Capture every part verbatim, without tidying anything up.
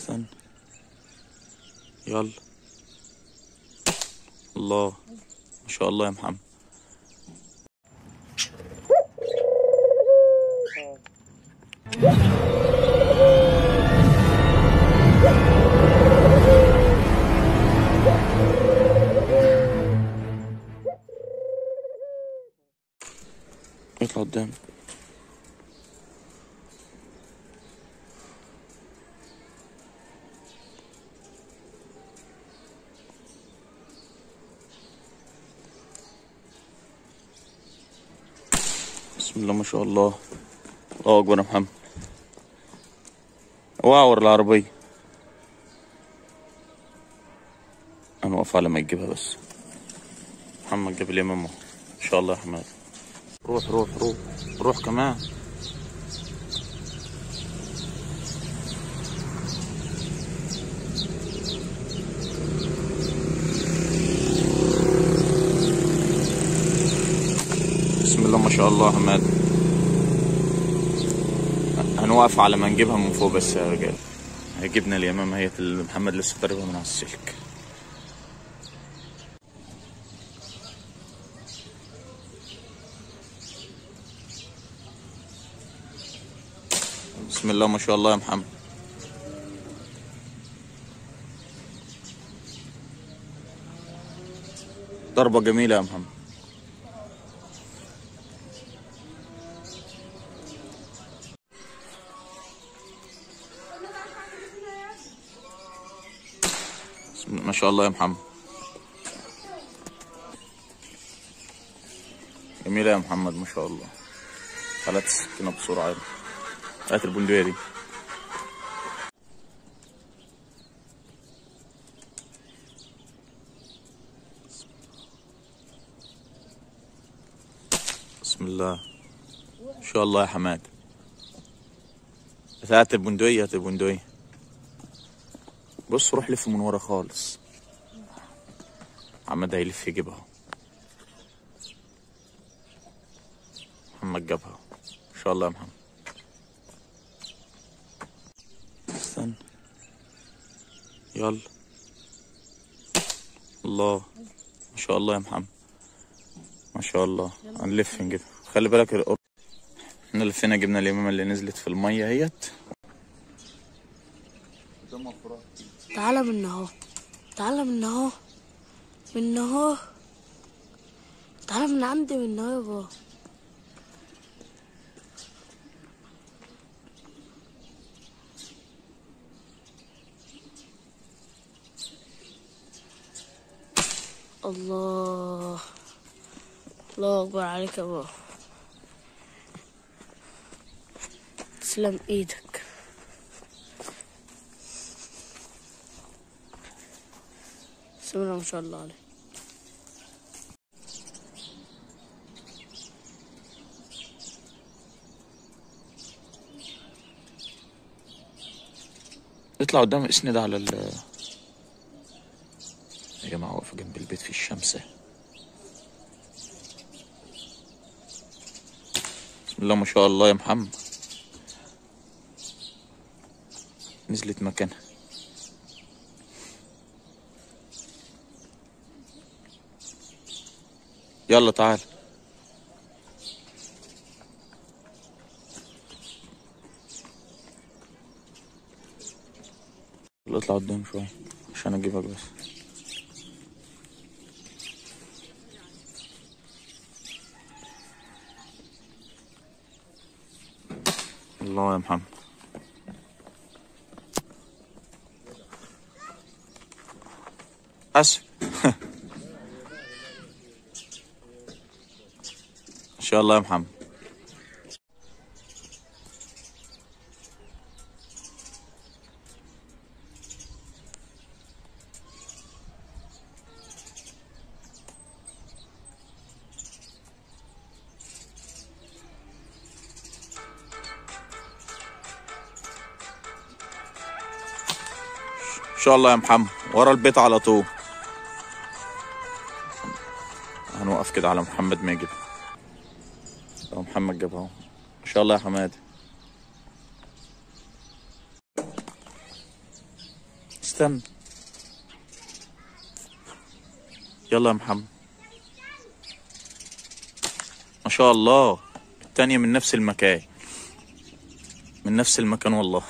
استنى. يلا. الله ما شاء الله يا محمد. اطلع قدام. بسم الله ما شاء الله. الله اكبر يا محمد. واعور العربية. انا واقف على ما يجيبها بس. محمد جاب لي ماما ان شاء الله يا حماد. روح روح روح روح كمان. بسم الله ما شاء الله يا حماد. هنوقف على ما نجيبها من فوق بس يا رجال. هيجيبنا اليمامة هي اللي محمد لسه ضاربها من على السلك. بسم الله ما شاء الله يا محمد. ضربة جميلة يا محمد. ما شاء الله يا محمد. جميلة يا محمد ما شاء الله. هات السكينة بسرعة يلا. هات البندقية دي. بسم الله ما شاء الله يا حماد. هات البندقية هات البندقية. بص روح لف من ورا خالص. محمد هيلف يجيبها. محمد جابها ان شاء الله يا محمد. استنى. يلا. الله ما شاء الله يا محمد. ما شاء الله. هنلف نجيبها. خلي بالك القرب. احنا لفينا جبنا اليمامة اللي نزلت في المية اهيت. تعالى من اهو. تعالى من اهو. من اهو. تعالى من عندي من اهو يابا. الله الله اكبر عليك يا بابا. تسلم ايدك. بسم الله ما شاء الله عليك. اطلع قدام اسند على ال يا جماعة. واقفة جنب البيت في الشمس. بسم الله ما شاء الله يا محمد. نزلت مكانها. يلا تعال. اطلع قدام شوية عشان اجيبك بس. الله يا محمد. اسف. ان شاء الله يا محمد. ان شاء الله يا محمد. ورا البيت على طول. هنوقف كده على محمد ما يجيب. اهو محمد جابها اهو. ان شاء الله يا حماد. استنى. يلا يا محمد. ما شاء الله، التانية من نفس المكان، من نفس المكان والله.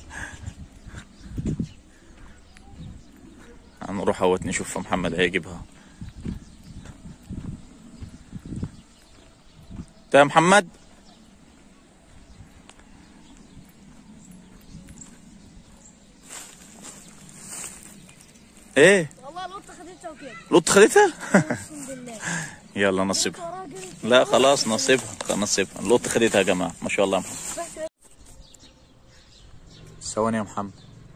هنروح اهوت نشوف محمد هيجيبها. انت يا محمد ايه؟ والله القطة خدتها وكده. القطة خدتها؟ اقسم بالله. يلا نصيبها. لا خلاص نصيبها، نصيبها القطة خدتها يا جماعة. ما شاء الله يا محمد. ثواني يا محمد.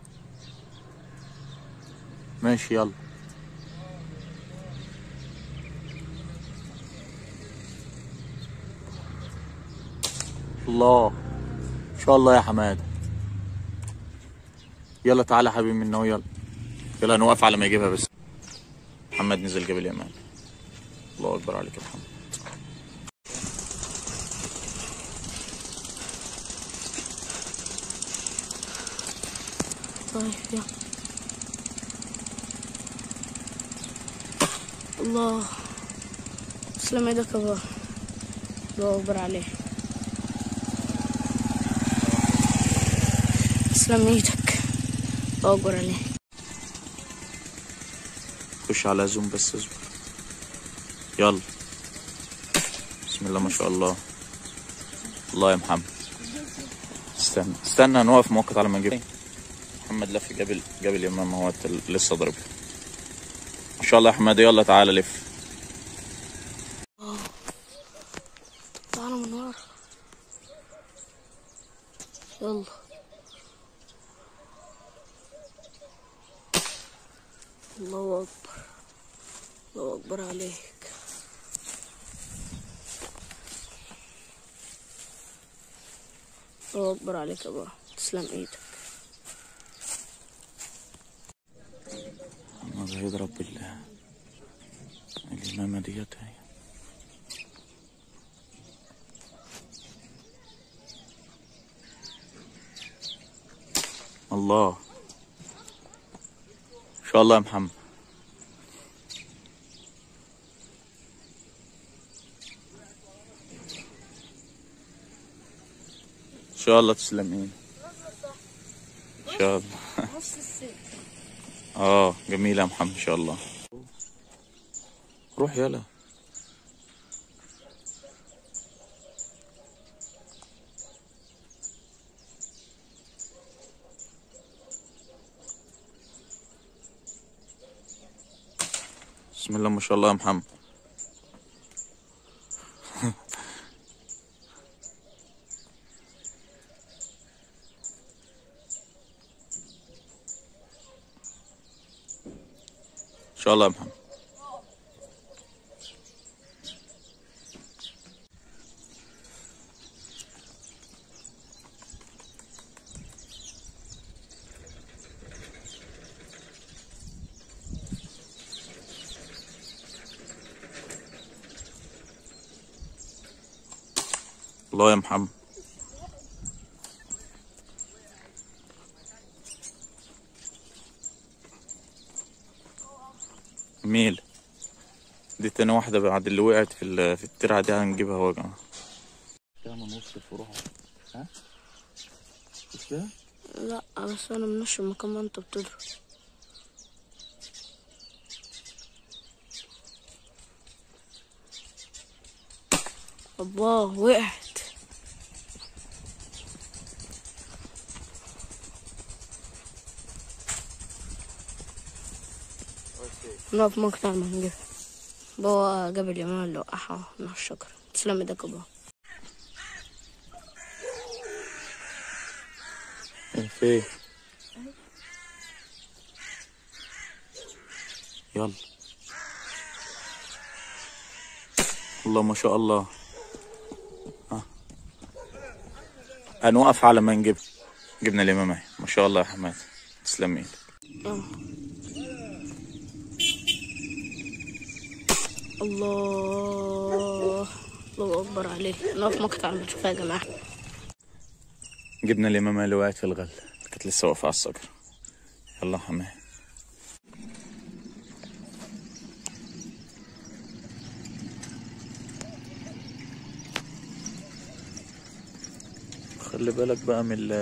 ماشي يلا. الله ما شاء الله يا حماده. يلا تعالى يا حبيبي من هنا، يلا يلا نوقف على ما يجيبها بس. محمد نزل جبل اليمان. الله اكبر عليك يا محمد. طيب يلا. الله تسلم ايدك يا بابا. الله اكبر عليه. تسلم ايدك. الله اكبر عليه. خش على زوم بس اصبر. يلا بسم الله ما شاء الله. الله يا محمد. استنى استنى نوقف مؤقت على ما نجيب. محمد لف جبل جبل اليمامة هو لسه ضرب. ما شاء الله يا حماده. يلا تعالى لف. تعالى من ورا. يلا. الله اكبر. الله اكبر عليك. الله اكبر عليك يا بابا. تسلم ايدك. محمد هيضرب بال اليمامة ديت اهي. الله ان شاء الله يا محمد. ان شاء الله تسلمين ان شاء الله. نص السن. اه جميلة يا محمد ان شاء الله. روح يلا. بسم الله ما شاء الله يا محمد. ان شاء الله يا محمد. الله يا محمد. جميل. دي تاني واحدة بعد اللي وقعت في ال- في الترعة دي هنجيبها اهو يا جماعة. تعمل نص فروعها. ها؟ مش ده؟ لا بس انا منش المكان ما انت بتضرب. الله وقعت. نقف مقطع ما نجيب. بابا جاب اليمامة اللي وقعها من الشجرة. تسلم ايدك يا بابا. فين؟ يلا. الله ما شاء الله. ها هنوقف على ما نجيب. جبنا اليمامة اهي. ما شاء الله يا حماد. تسلم ايدك. اه الله الله اكبر عليه. نقف مقطع ما تشوفها يا جماعة. جبنا اليمامة اللي وقعت في الغل، كانت لسه واقفة على الصقر. يلا يا حماد. خلي بالك بقى من ال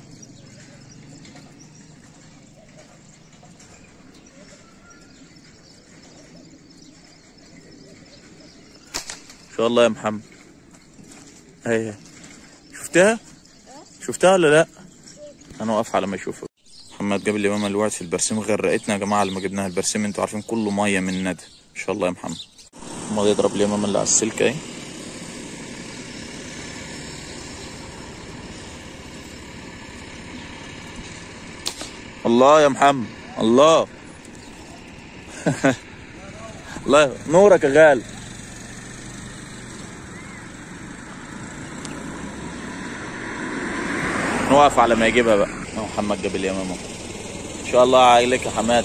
ان شاء الله يا محمد. اهي شفتها شفتها ولا لا؟ انا واقف على ما اشوفها. محمد جاب اليمامه اللي وقعت في البرسيم غرقتنا يا جماعه. لما جبناها البرسيم انتوا عارفين كله ميه من الندى. ان شاء الله يا محمد. محمد يضرب اليمامه اللي على السلك اهي. الله يا محمد الله. الله نورك يا غالي. نوقف على ما يجيبها بقى. محمد جاب اليمامه ان شاء الله. عليك يا حماد.